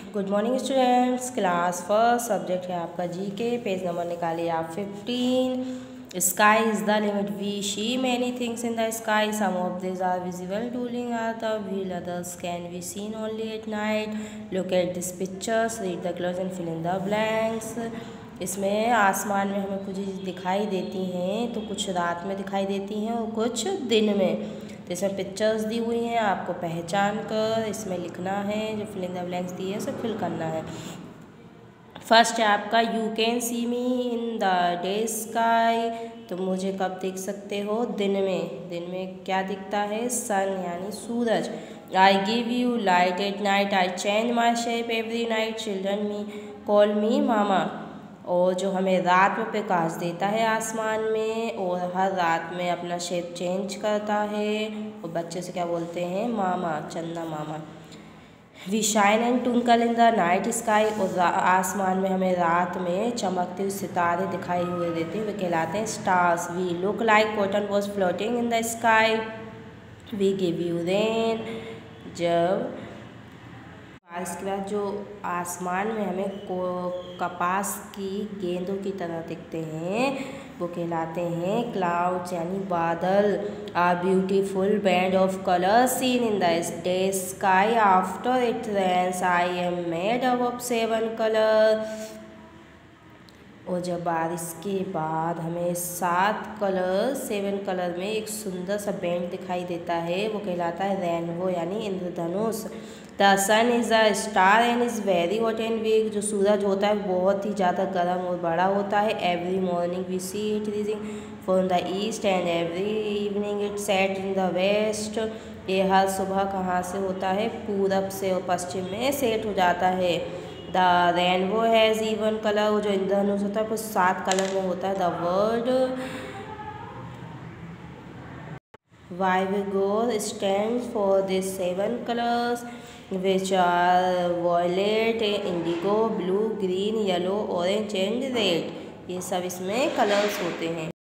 Good morning students. Class first subject है आपका GK. Page number निकालिए आप 15। Sky is the limit. We see many things in the sky. Some of this are visible during are the wheel, others can be seen only at night. Look at this pictures, read the clues and fill in the blanks. इसमें आसमान में हमें कुछ चीज़ दिखाई देती हैं, तो कुछ रात में दिखाई देती हैं और कुछ दिन में। तो इसमें पिक्चर्स दी हुई हैं, आपको पहचान कर इसमें लिखना है। जो फिल इन द ब्लैंक्स दी है उसे फिल करना है। फर्स्ट है आपका you can see me in the day sky. तो मुझे कब देख सकते हो? दिन में। दिन में क्या दिखता है? सन यानी सूरज। I give you light at night, I change my shape every night, children me call me मामा। और जो हमें रात में प्रकाश देता है आसमान में, और हर रात में अपना शेप चेंज करता है, और बच्चे से क्या बोलते हैं? मामा, चंदा मामा। We shine and twinkle in the night sky. और आसमान में हमें रात में चमकते हुए सितारे दिखाई हुए देते हैं, वे कहलाते हैं stars. We look like cotton was floating in the sky. We give you rain. जब इसके बाद जो आसमान में हमें कपास की गेंदों की तरह दिखते हैं, वो कहलाते हैं क्लाउड्स यानी बादल। A beautiful band of colour seen in the day sky after it rains, I am made up of 7 colour. और जब बारिश के बाद हमें 7 कलर में एक सुंदर सा बैंड दिखाई देता है, वो कहलाता है रेनबो यानी इंद्रधनुष। The sun is a star and is very hot and big. जो सूरज होता है बहुत ही ज़्यादा गर्म और बड़ा होता है। Every morning we see it rising from the east and every evening it set in the west. ये हर सुबह कहाँ से होता है? पूरब से, और पश्चिम में सेट हो जाता है। The rainbow has seven colour. वो जो इंद्रधनुष होता है कुछ 7 कलर में होता है। The word Vigour stands for these 7 colors, which are violet, indigo, blue, green, yellow, orange and red। ये सब इसमें कलर्स होते हैं।